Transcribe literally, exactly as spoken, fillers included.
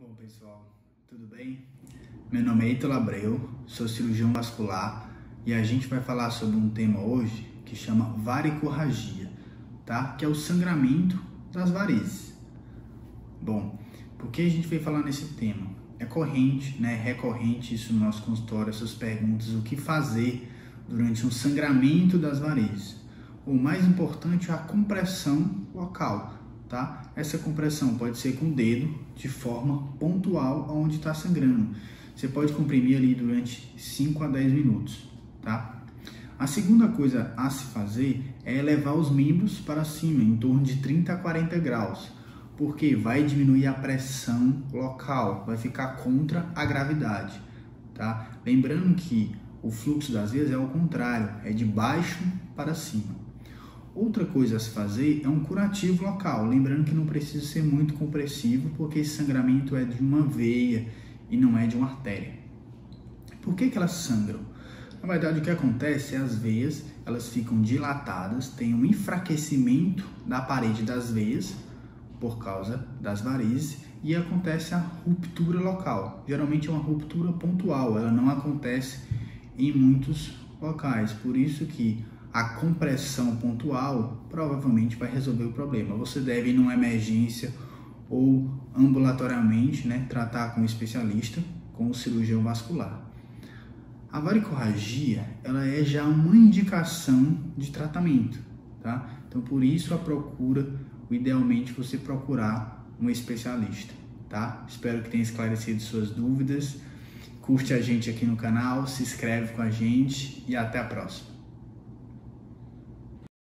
Bom, pessoal, tudo bem? Meu nome é Ítalo Abreu, sou cirurgião vascular e a gente vai falar sobre um tema hoje que chama varicorragia, tá? Que é o sangramento das varizes. Bom, por que a gente veio falar nesse tema? É corrente, né? Recorrente isso no nosso consultório, essas perguntas, o que fazer durante um sangramento das varizes. O mais importante é a compressão local, tá? Essa compressão pode ser com o dedo, de forma pontual, onde está sangrando. Você pode comprimir ali durante cinco a dez minutos, tá? A segunda coisa a se fazer é elevar os membros para cima, em torno de trinta a quarenta graus, porque vai diminuir a pressão local, vai ficar contra a gravidade, tá? Lembrando que o fluxo das veias é ao contrário, é de baixo para cima. Outra coisa a se fazer é um curativo local, lembrando que não precisa ser muito compressivo, porque esse sangramento é de uma veia e não é de uma artéria. Por que que elas sangram? Na verdade, o que acontece é as veias, elas ficam dilatadas, tem um enfraquecimento da parede das veias, por causa das varizes, e acontece a ruptura local. Geralmente é uma ruptura pontual, ela não acontece em muitos locais, por isso que a compressão pontual provavelmente vai resolver o problema. Você deve ir numa emergência ou ambulatorialmente, né, tratar com um especialista, com o cirurgião vascular. A varicorragia, ela é já uma indicação de tratamento, tá? Então, por isso a procura, idealmente você procurar um especialista, tá? Espero que tenha esclarecido suas dúvidas. Curte a gente aqui no canal, se inscreve com a gente e até a próxima.